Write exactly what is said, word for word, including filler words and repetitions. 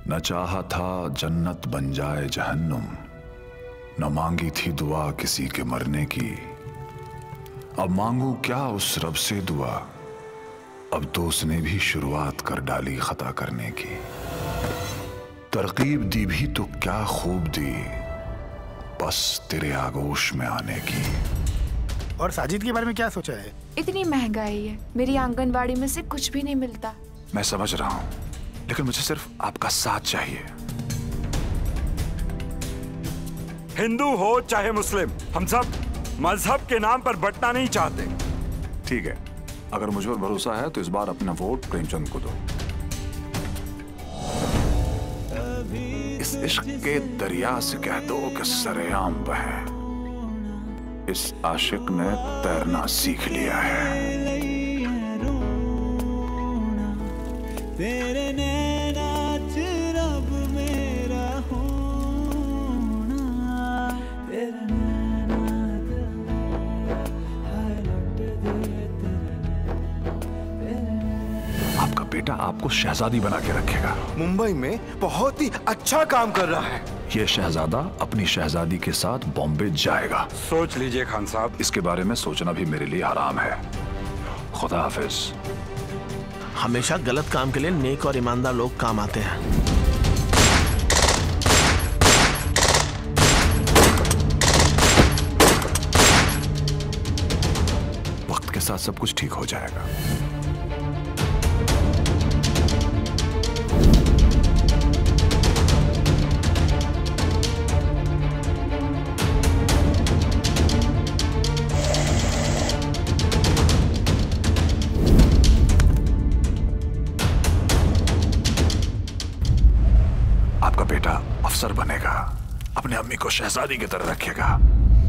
न चाहा था जन्नत बन जाए जहन्नुम, न मांगी थी दुआ किसी के मरने की। अब मांगू क्या उस रब से दुआ, अब तो उसने भी शुरुआत कर डाली खता करने की। तरकीब दी भी तो क्या खूब दी, बस तेरे आगोश में आने की। और साजिद के बारे में क्या सोचा है? इतनी महंगाई है, मेरी आंगनबाड़ी में से कुछ भी नहीं मिलता। मैं समझ रहा हूं, लेकिन मुझे सिर्फ आपका साथ चाहिए। हिंदू हो चाहे मुस्लिम, हम सब मजहब के नाम पर बंटना नहीं चाहते। ठीक है, अगर मुझ पर भरोसा है तो इस बार अपना वोट प्रेमचंद को दो। इस इश्क के दरिया से कह दो कि सरेआम बहे, इस आशिक ने तैरना सीख लिया है। तेरे नैना च रब मेरा होना, तेरे नैना हाय लुट दे तेरे। आपका बेटा आपको शहजादी बना के रखेगा। मुंबई में बहुत ही अच्छा काम कर रहा है। ये शहजादा अपनी शहजादी के साथ बॉम्बे जाएगा। सोच लीजिए खान साहब। इसके बारे में सोचना भी मेरे लिए हराम है। खुदा हाफिज। हमेशा गलत काम के लिए नेक और ईमानदार लोग काम आते हैं। वक्त के साथ सब कुछ ठीक हो जाएगा। आपका बेटा अफसर बनेगा, अपने अम्मी को शहजादी की तरह रखेगा।